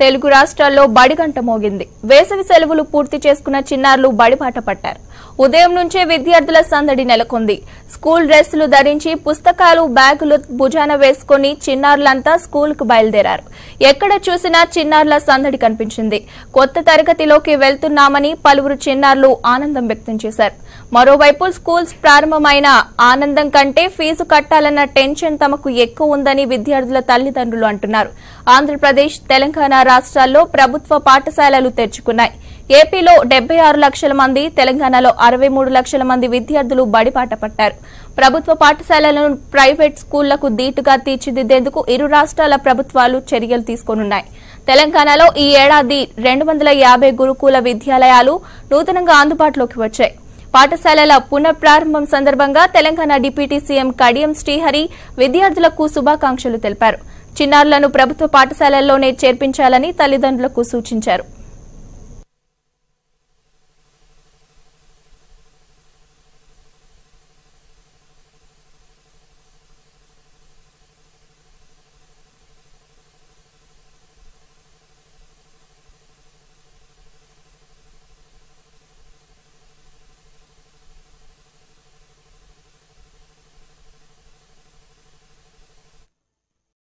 తెలుగు రాష్ట్రాల్లో బడిగంట మోగింది. వేసవి సెలవులు పూర్తి చేసుకున్న చిన్నారులు బడిబాట పట్టారు. ఉదయం నుంచే విద్యార్థుల సందడి నెలకొంది. స్కూల్ డ్రెస్సులు ధరించి పుస్తకాలు బ్యాగులు భుజాన వేసుకుని చిన్నారులంతా స్కూల్కు బయలుదేరారు. ఎక్కడ చూసినా చిన్నారుల సందడి కనిపించింది. కొత్త తరగతిలోకి వెళ్తున్నామని పలువురు చిన్నారులు ఆనందం వ్యక్తం చేశారు. మరోవైపు స్కూల్స్ ప్రారంభమైన ఆనందం కంటే ఫీజు కట్టాలన్న టెన్షన్ తమకు ఎక్కువ ఉందని విద్యార్థుల తల్లిదండ్రులు అంటున్నారు. ఆంధ్రప్రదేశ్, తెలంగాణ రాష్ట్రాల్లో ప్రభుత్వ పాఠశాలలు తెరుచుకున్నాయి. ఏపీలో 76 లక్షల మంది, తెలంగాణలో 63 లక్షల మంది విద్యార్థులు బడిబాట పట్టారు. ప్రభుత్వ పాఠశాలలను ప్రైవేట్ స్కూళ్లకు దీటుగా తీర్చిదిద్దేందుకు ఇరు రాష్ట్రాల ప్రభుత్వాలు చర్యలు తీసుకోనున్నాయి. తెలంగాణలో ఈ ఏడాది 250 గురుకుల విద్యాలయాలు నూతనంగా అందుబాటులోకి వచ్చాయి. పాఠశాలల పునఃప్రారంభం సందర్భంగా తెలంగాణ డిప్యూటీ సీఎం కడియం శ్రీహరి విద్యార్థులకు శుభాకాంక్షలు తెలిపారు. చిన్నారులను ప్రభుత్వ పాఠశాలల్లోనే చేర్పించాలని తల్లిదండ్రులకు సూచించారు.